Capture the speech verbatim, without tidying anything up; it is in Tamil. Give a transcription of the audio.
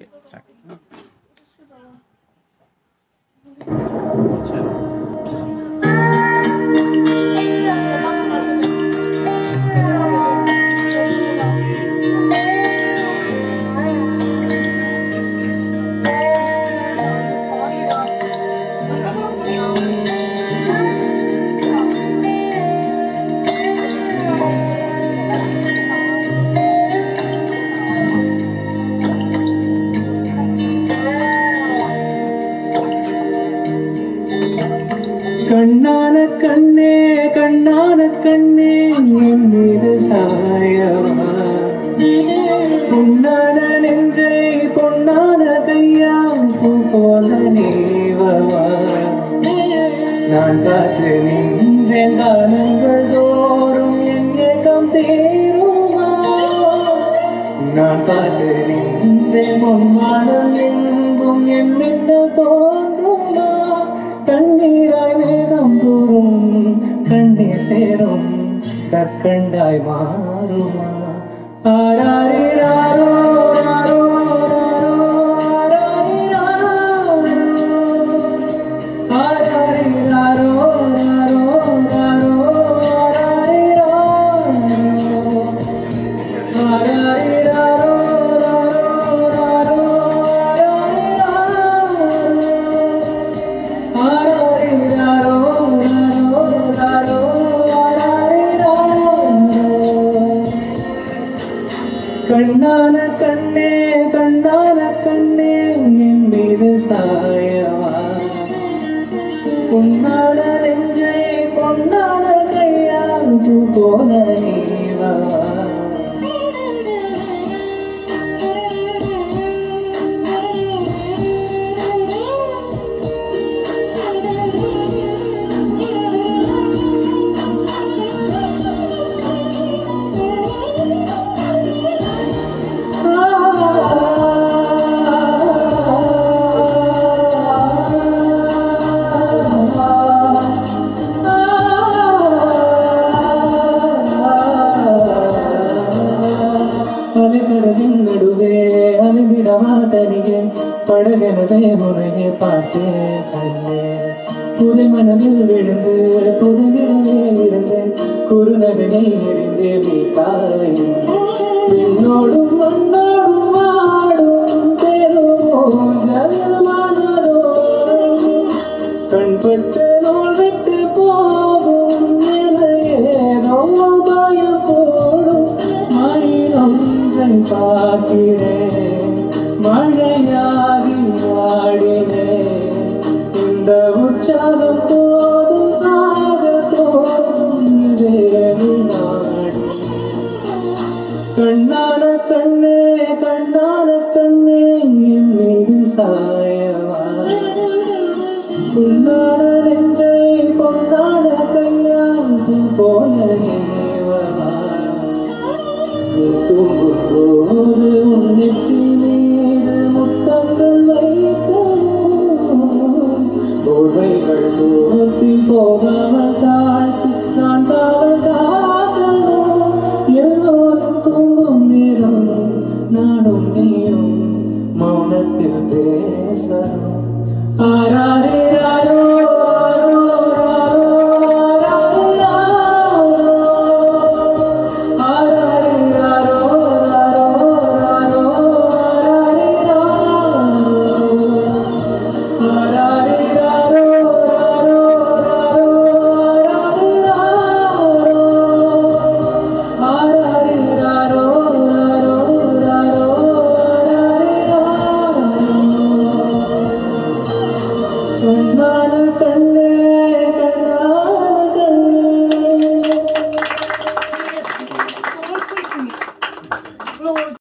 Okay start. கண்ணான கண்ணே கண்ணான கண்ணே என் மீது சாயவா, பொன்னான நெஞ்சை பொன்னான கையால் பூ போல நீவவா. நான் காத்து நின்றேன் காலங்கள் தோறும் என் ஏக்கம் தீருமா. நான் காத்து நின்றேன் பொன்மானம் எங்கும் என் மின்னல் தோன்றுமா. கண்ணீராய் மேகம் தோறும் கண்ணீர் சேரும் கற்கண்டாய் மாறுமா. ஆராரிராரோ ராரோ ஆராரிராரோ ராரோ ராரோ ஆராரிராரோ கண்ணான கண்ணே கண்ணான கண்ணே என் மீது சாயவா, பொன்னான நெஞ்சை பொன்னான கையால் பூ போல நீவா. அலைகடலின் நடுவே அலைந்திடவா தனியே, படகெனவே உனையே பார்த்தேன் கண்ணே. புதை மனமில் விழுந்து புதையிடவே இருந்தேன், குறுநகனை எறிந்தே மீட்டாவே. என்னோடும் மண்ணோடும் வாடும் பெரும் ஜலமானதோ, கண்பட்டு நூல் விட்டு போகும் என ஏதோ பயம் போடும். மயிலொன்றை பார்க்கிறேன் மழையாகி வாடினேன்.